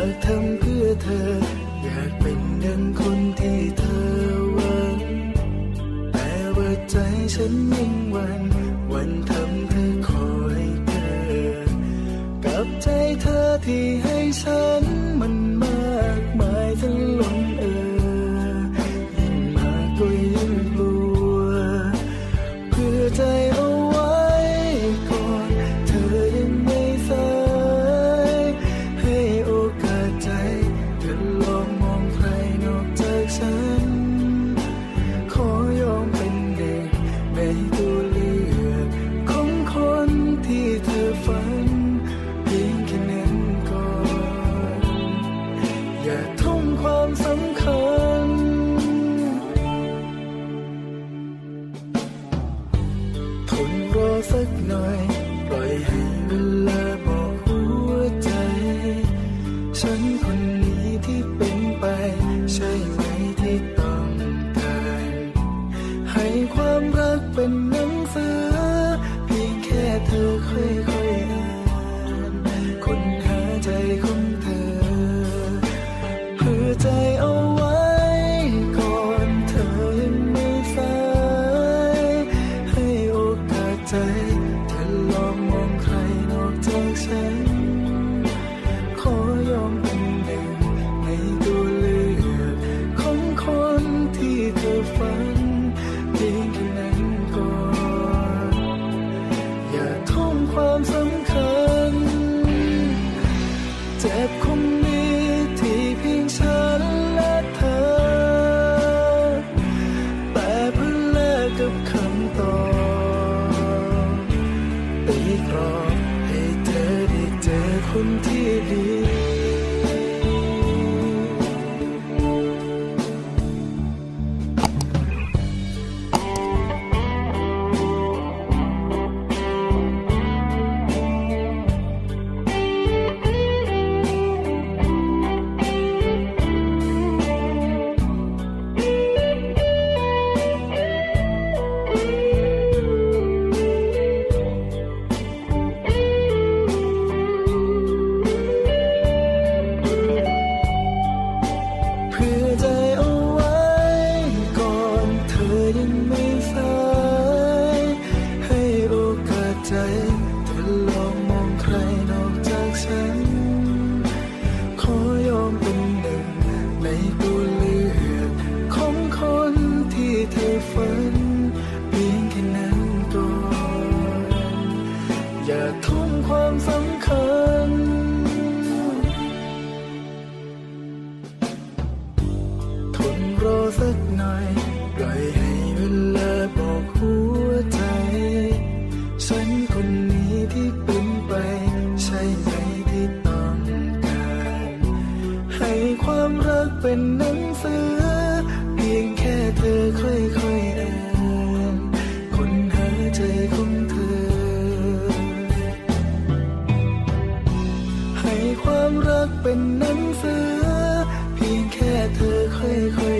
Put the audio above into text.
ากทำเพื่อเธออยากเป็นดังคนที่เธอหวังแต่ว่าใจฉันยิ่งวันทำเธอคอยเกิดกับใจเธอที่ให้ฉันมันมากมายจนล้นยิ่งมากก็ยิ่งกลัวเพื่อใจเอาไว้ก่อนเธอยังไม่สายให้โอกาสใจเธอลองมองใครนอกจากฉันขอยอมเป็นเด็กในตัวเลือกของคนที่เธอฝันเพียงแค่นั้นก่อนอย่าทุ่มความสำคัญทนรอสักหน่อยปล่อยให้เวลาบอกหัวใจฉันคนนี้ที่เป็นไปใช่ไหมที่ต้องการให้ความรักเป็นหนังสือเพียงแค่เธอค่อยๆอ่านค้นหาใจของเธอเพื่อใจเอาไว้ก่อนเธอยังไม่สายให้โอกาสใจเธอลองมองใครนอกจากฉันขอยอมเป็นหนึ่งในตัวเลือกของคนที่เธอฝันเพียงแค่นั้นก่อนอย่าทุ่มความสำคัญเจ็บคงมีที่เพียงฉันและเธอแต่เพื่อแลกกับคำตอบตีกรอบให้เธอได้เจอคนที่ดี เป็นหนังสือเพียงแค่เธอค่อยๆอ่านค้นหาใจของเธอให้ความรักเป็นหนังสือเพียงแค่เธอค่อยๆ